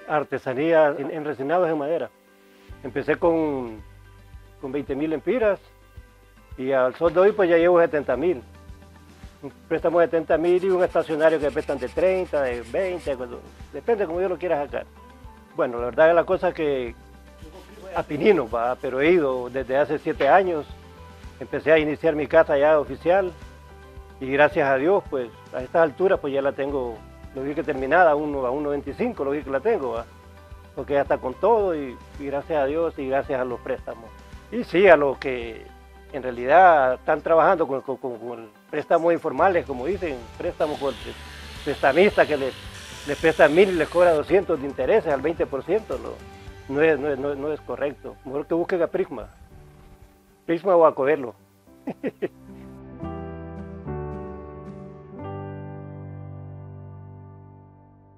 artesanía en resinados en madera. Empecé con 20.000 empiras y al sol de hoy pues ya llevo 70.000. Un préstamo de 70.000 y un estacionario que prestan de 30, de 20, depende como yo lo quiera sacar. Bueno, la verdad es la cosa que a Pinino, pero he ido desde hace 7 años, empecé a iniciar mi casa ya oficial y gracias a Dios pues a estas alturas pues ya la tengo, lo vi que terminada, a 1.25 lo vi que la tengo, ¿va? Porque ya está con todo y gracias a Dios y gracias a los préstamos. Y sí, a los que en realidad están trabajando con préstamos informales, como dicen, préstamos con prestamistas que les prestan 1.000 y les cobra 200 de intereses al 20%, no es correcto. Mejor que busquen a Prisma o a Coelho.